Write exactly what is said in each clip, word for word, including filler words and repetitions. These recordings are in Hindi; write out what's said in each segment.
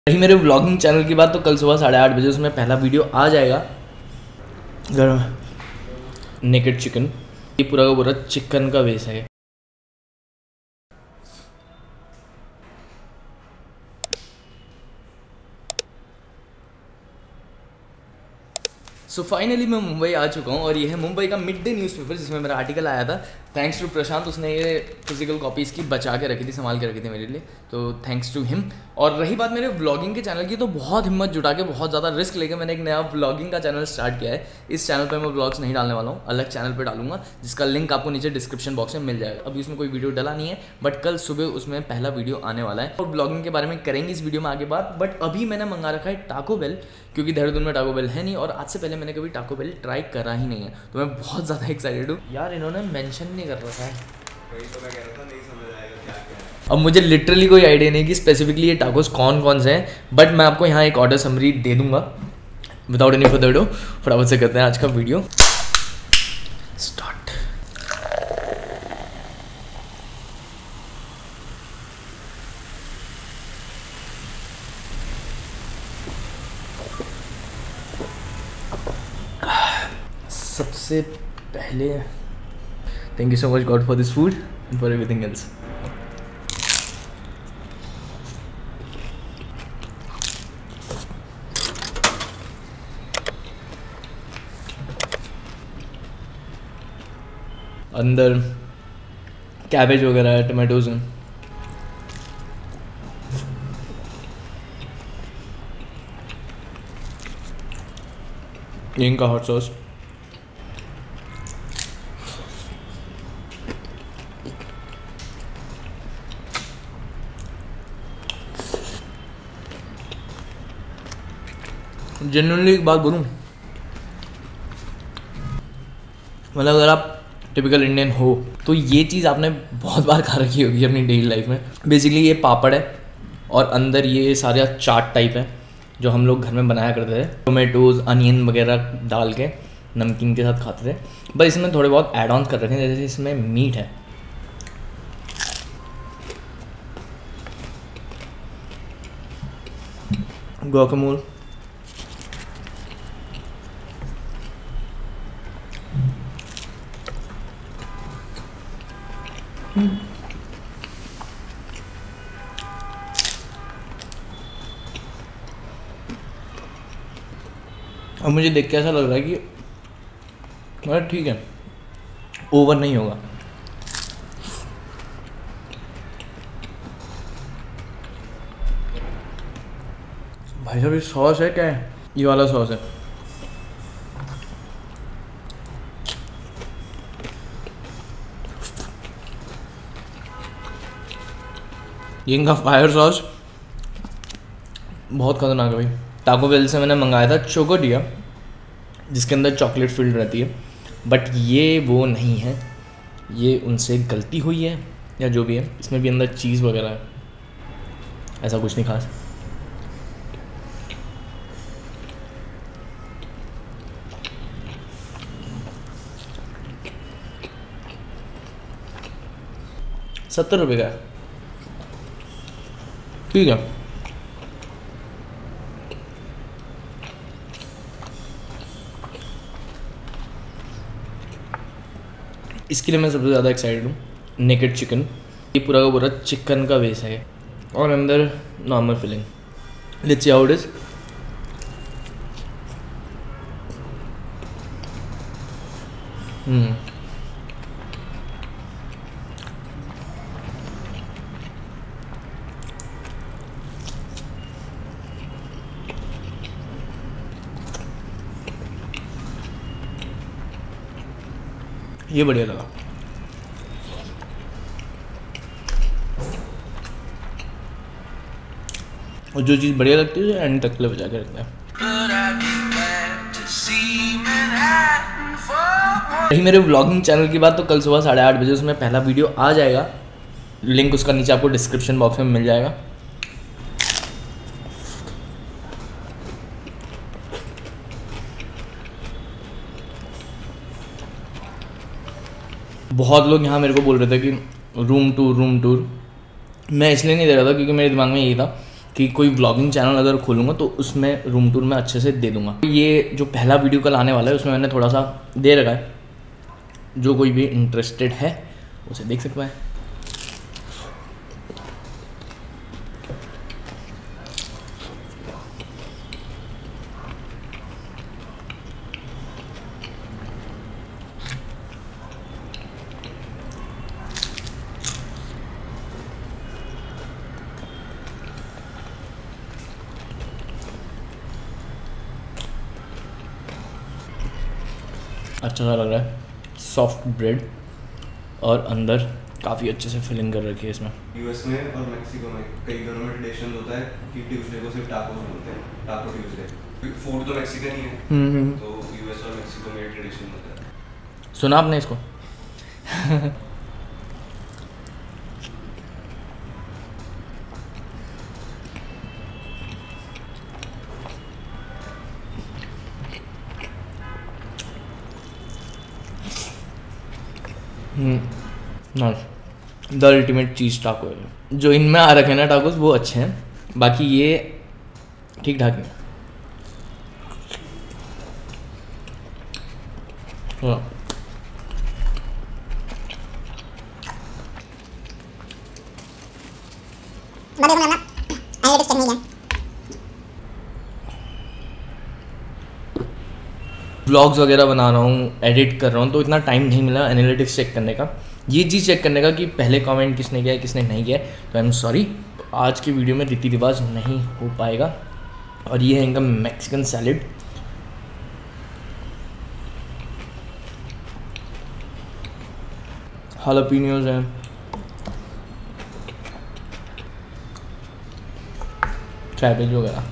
रही मेरे व्लॉगिंग चैनल की बात, तो कल सुबह साढ़े आठ बजे उसमें पहला वीडियो आ जाएगा। गर्म नेकेड चिकन, ये पूरा का पूरा चिकन का बेस है। सो so फाइनली मैं मुंबई आ चुका हूँ और ये है मुंबई का मिड डे न्यूज़पेपर जिसमें मेरा आर्टिकल आया था। थैंक्स टू प्रशांत, उसने ये फिजिकल कॉपीज़ की बचा के रखी थी, संभाल के रखी थी मेरे लिए, तो थैंक्स टू हिम। और रही बात मेरे व्लॉगिंग के चैनल की, तो बहुत हिम्मत जुटा के बहुत ज़्यादा रिस्क लेके मैंने एक नया व्लॉगिंग का चैनल स्टार्ट किया है। इस चैनल पर मैं व्लॉग्स नहीं डालने वाला हूँ, अलग चैनल पर डालूंगा जिसका लिंक आपको नीचे डिस्क्रिप्शन बॉक्स में मिल जाएगा। अभी उसमें कोई वीडियो डला नहीं है, बट कल सुबह उसमें पहला वीडियो आने वाला है और ब्लॉगिंग के बारे में करेंगे इस वीडियो में आगे बात। बट अभी मैंने मंगा रखा है टाको बेल, क्योंकि देहरादून में टाको बेल है नहीं और आज से पहले मैंने कभी टाको बेल ट्राई करा ही नहीं है, तो मैं बहुत ज़्यादा एक्साइटेड हूँ। यार इन्होंने मेंशन नहीं कर रखा है, वही तो मैं कह रहा था, नहीं समझ आएगा क्या क्या है। अब मुझे लिटरली कोई आइडिया नहीं कि स्पेसिफिकली ये टाकोस कौन कौन से हैं, बट मैं आपको यहाँ एक ऑर्डर समरी दे दूंगा। विदाउट एनी फर्दर डू फटाफट से करते हैं आज का वीडियो स्टार्ट। सबसे पहले thank you so much God for this food and for everything else. अंदर कैबेज वगैरह है, टमाटोज हैं, इनका हॉट सॉस, जेन्युइनली एक बात बोलूँ, मतलब अगर आप टिपिकल इंडियन हो तो ये चीज़ आपने बहुत बार खा रखी होगी अपनी डेली लाइफ में। बेसिकली ये पापड़ है और अंदर ये सारा चाट टाइप है जो हम लोग घर में बनाया करते थे, टोमेटोज़ अनियन वगैरह डाल के नमकीन के साथ खाते थे। बस इसमें थोड़े बहुत ऐड ऑन कर रखे हैं, जैसे इसमें मीट है, गुआकामोल, अब मुझे देख के ऐसा लग रहा है कि मतलब ठीक है, ओवर नहीं होगा। भाई साहब ये सॉस है क्या है? ये वाला सॉस है, ये इनका फायर सॉस बहुत खतरनाक है भाई। टाको बेल से मैंने मंगाया था चोकोडिया जिसके अंदर चॉकलेट फिल्ड रहती है, बट ये वो नहीं है, ये उनसे गलती हुई है या जो भी है। इसमें भी अंदर चीज़ वगैरह है, ऐसा कुछ नहीं खास। सत्तर रुपये का है, ठीक है। इसके लिए मैं सबसे ज़्यादा एक्साइटेड हूँ। नेकेड चिकन, ये पूरा का पूरा चिकन का बेस है और अंदर normal filling. Let's see how it is. Hmm ये बढ़िया लगा। और जो चीज़ बढ़िया लगती है एंड तक ले बचा के रखते हैं। रही मेरे व्लॉगिंग चैनल की बात, तो कल सुबह साढ़े आठ बजे उसमें पहला वीडियो आ जाएगा। लिंक उसका नीचे आपको डिस्क्रिप्शन बॉक्स में मिल जाएगा। बहुत लोग यहाँ मेरे को बोल रहे थे कि रूम टूर रूम टूर मैं इसलिए नहीं दे रहा था क्योंकि मेरे दिमाग में यही था कि कोई ब्लॉगिंग चैनल अगर खोलूँगा तो उसमें रूम टूर में अच्छे से दे दूँगा। ये जो पहला वीडियो कल आने वाला है उसमें मैंने थोड़ा सा दे रखा है, जो कोई भी इंटरेस्टेड है उसे देख सकता है। अच्छा सा लग रहा है, सॉफ्ट ब्रेड और अंदर काफ़ी अच्छे से फिलिंग कर रखी है इसमें। यूएस में और मेक्सिको में कई घरों में ट्रेडिशन होता है कि ट्यूसडे को सिर्फ टाकोस बोलते हैं, टाको ट्यूसडे। फूड तो मैक्सिकन ही है, तो यूएस और मेक्सिको में ट्रेडिशन होता है। सुना आपने इसको? नाइस, द अल्टीमेट चीज़ टाको है। जो इनमें आ रखे हैं ना टाकोस वो अच्छे हैं, बाकी ये ठीक ठाक है। हाँ। व्लॉग्स वगैरह बना रहा हूँ, एडिट कर रहा हूँ, तो इतना टाइम नहीं मिला एनालिटिक्स चेक करने का, ये चीज़ चेक करने का कि पहले कमेंट किसने किया है किसने नहीं किया है। तो आई एम सॉरी, आज की वीडियो में रीति रिवाज नहीं हो पाएगा। और ये है इनका मैक्सिकन सैलेड। हालापिनियोज हैं, कैबेज वगैरह।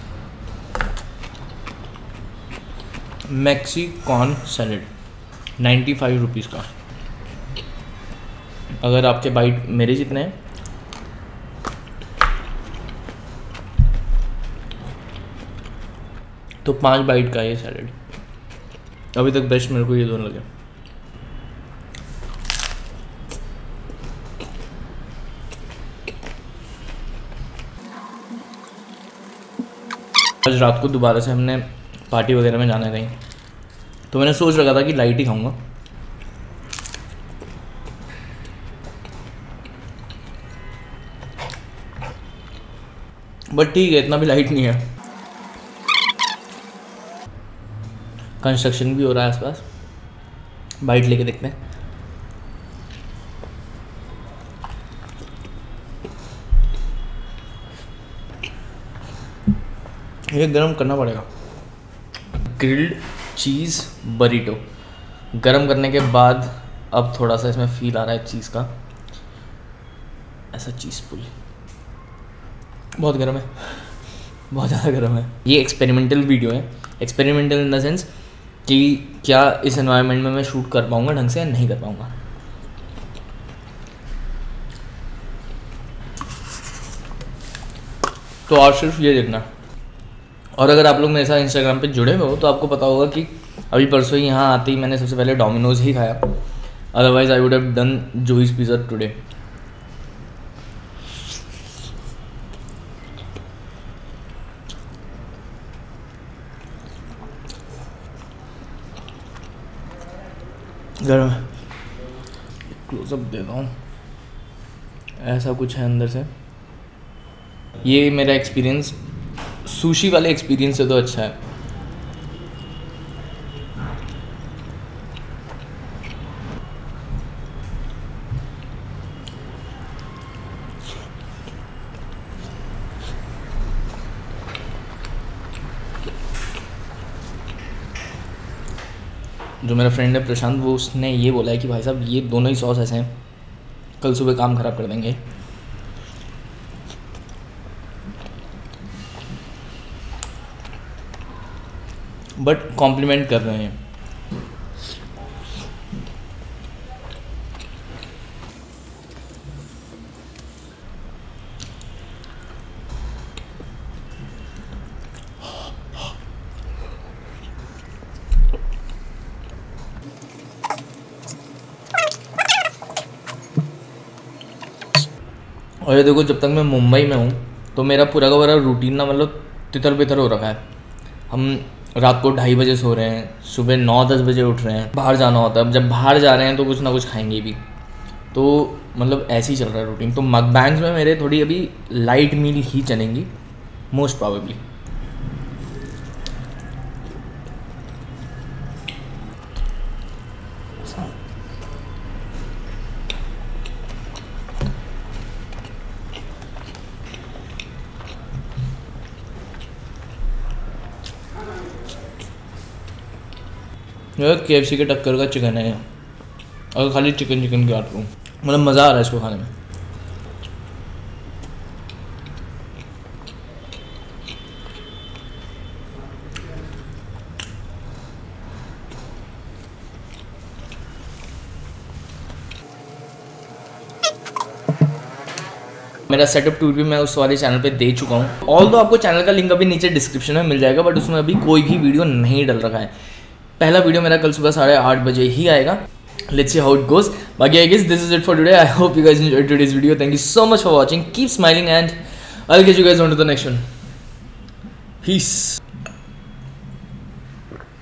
Mexican salad ninety five rupees का। अगर आपके बाइट मेरे जितने हैं तो पांच बाइट का ये सैलेड। अभी तक बेस्ट मेरे को ये दोनों लगे। आज रात को दोबारा से हमने पार्टी वगैरह में जाना है कहीं, तो मैंने सोच रखा था कि लाइट ही खाऊंगा, बट ठीक है, इतना भी लाइट नहीं है। कंस्ट्रक्शन भी हो रहा है आसपास, बाइट लेके देखते हैं। ये गरम करना पड़ेगा। ग्रिल्ड चीज़ बरीटो गरम करने के बाद अब थोड़ा सा इसमें फील आ रहा है चीज़ का, ऐसा चीज़ पुल। बहुत गर्म है, बहुत ज़्यादा गर्म है। ये एक्सपेरिमेंटल वीडियो है, एक्सपेरिमेंटल इन द सेंस कि क्या इस एनवायरनमेंट में मैं शूट कर पाऊँगा ढंग से या नहीं कर पाऊँगा। तो और सिर्फ ये देखना। और अगर आप लोग मेरे साथ इंस्टाग्राम पे जुड़े हुए हो तो आपको पता होगा कि अभी परसों ही यहाँ आते ही मैंने सबसे पहले डोमिनोज ही खाया, otherwise I would have done Joey's pizza today. गर्म है, क्लोजअप देता हूँ। ऐसा कुछ है अंदर से। ये मेरा एक्सपीरियंस सुशी वाले एक्सपीरियंस से तो अच्छा है। जो मेरा फ्रेंड है प्रशांत, वो उसने ये बोला है कि भाई साहब ये दोनों ही सॉस ऐसे हैं कल सुबह काम ख़राब कर देंगे। बट कॉम्प्लीमेंट कर रहे हैं। और ये देखो, जब तक मैं मुंबई में हूँ तो मेरा पूरा का पूरा रूटीन ना मतलब तितर बितर हो रखा है। हम रात को ढाई बजे सो रहे हैं, सुबह नौ दस बजे उठ रहे हैं, बाहर जाना होता है, जब बाहर जा रहे हैं तो कुछ ना कुछ खाएंगे भी, तो मतलब ऐसे ही चल रहा है रूटीन। तो मकबैंग्स में मेरे थोड़ी अभी लाइट मील ही चलेंगी most probably. K F C के टक्कर का चिकन है अगर खाली चिकन चिकन की बात करूँ, मतलब मज़ा आ रहा है इसको खाने में। मेरा सेटअप टूर भी मैं उस वाले चैनल पे दे चुका हूँ। ऑल दो आपको चैनल का लिंक अभी नीचे डिस्क्रिप्शन में मिल जाएगा, बट उसमें अभी कोई भी वीडियो नहीं डल रखा है। पहला वीडियो मेरा कल सुबह साढ़े आठ बजे ही आएगा। Let's see how it goes. बाकी I guess this is it for today. I hope you guys enjoyed today's video. Thank you so much for watching. Keep smiling and I will get you guys on to the next one. Piece.